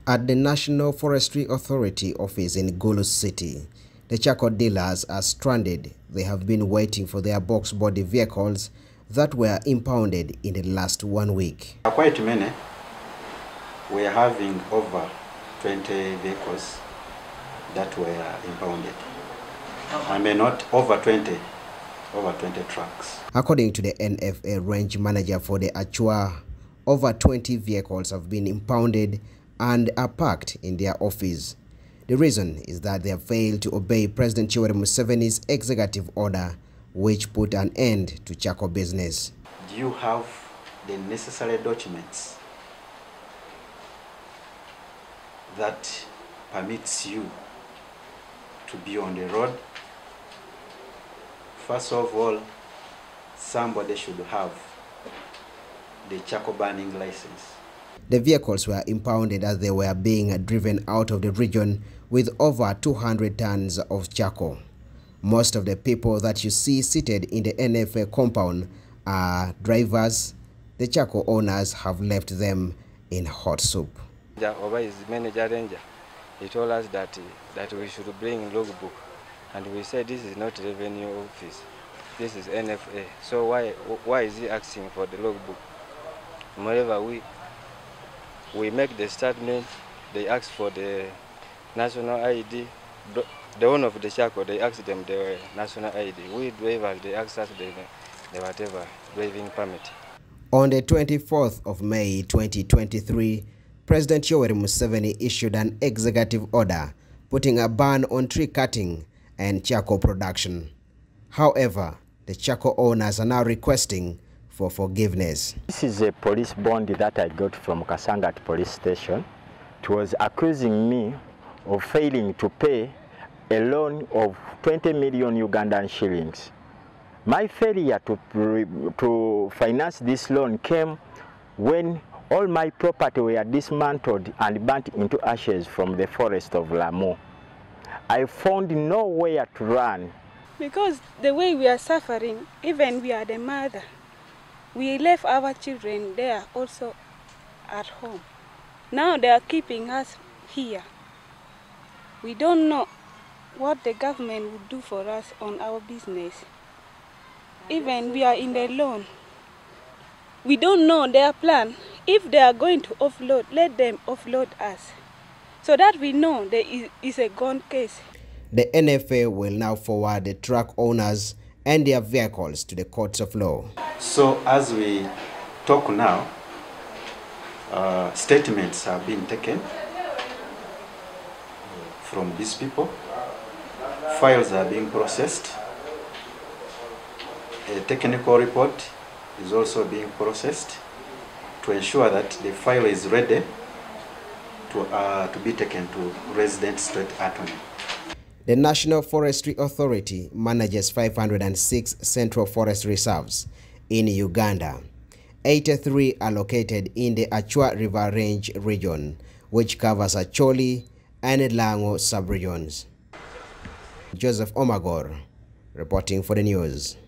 At the National Forestry Authority office in Gulu City, the charcoal dealers are stranded. They have been waiting for their box body vehicles that were impounded in the last 1 week. Quite many. We are having over 20 vehicles that were impounded. I mean, not over 20 trucks. According to the NFA range manager for the Achua, over 20 vehicles have been impounded and are parked in their office. The reason is that they have failed to obey President Yoweri Museveni's executive order, which put an end to charcoal business. Do you have the necessary documents that permits you to be on the road? First of all, somebody should have the charcoal burning license. The vehicles were impounded as they were being driven out of the region with over 200 tons of charcoal. Most of the people that you see seated in the NFA compound are drivers. The charcoal owners have left them in hot soup. Over his manager ranger, he told us that we should bring logbook, and we said this is not revenue office, this is NFA. So why is he asking for the logbook? Moreover, we make the statement. They ask for the national ID. The owner of the charcoal, they asked them the national ID. We drivers, they asked us the whatever driving permit. On the 24th of May 2023, President Yoweri Museveni issued an executive order putting a ban on tree cutting and charcoal production. However, the charcoal owners are now requesting for forgiveness. This is a police bond that I got from Kasangat police station. It was accusing me of failing to pay a loan of 20 million Ugandan shillings. My failure to finance this loan came when all my property were dismantled and burnt into ashes from the forest of Lamu. I found nowhere to run. Because the way we are suffering, even we are the mother, we left our children there also at home. Now they are keeping us here. We don't know what the government would do for us on our business. Even we are in the loan. We don't know their plan. If they are going to offload, let them offload us, so that we know there is a gone case. The NFA will now forward the truck owners and their vehicles to the courts of law. So as we talk now, statements have been taken from these people. Files are being processed. A technical report is also being processed to ensure that the file is ready to be taken to resident state attorney. The National Forestry Authority manages 506 central forest reserves in Uganda. 83 are located in the Achua River Range region, which covers Acholi and Lango sub-regions. Joseph Omagor reporting for the news.